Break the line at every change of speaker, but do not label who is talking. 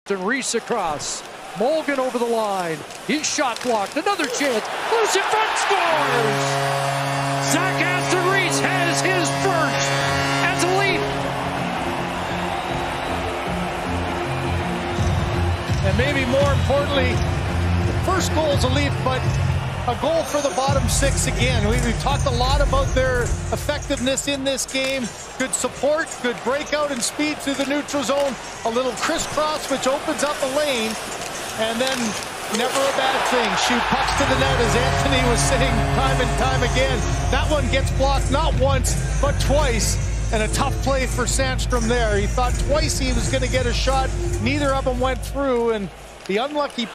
Aston-Reese across. Mulligan over the line. He's shot blocked. Another chance. Loose in front, scores! Zach Aston-Reese has his first as a Leaf.
And maybe more importantly, the first goal is a Leaf, but a goal for the bottom six again. We've talked a lot about their effectiveness in this game. Good support, good breakout and speed through the neutral zone. A little crisscross, which opens up a lane. And then never a bad thing. Shoot pucks to the net, as Anthony was saying time and time again. That one gets blocked not once, but twice. And a tough play for Sandstrom there. He thought twice he was going to get a shot. Neither of them went through, and the unlucky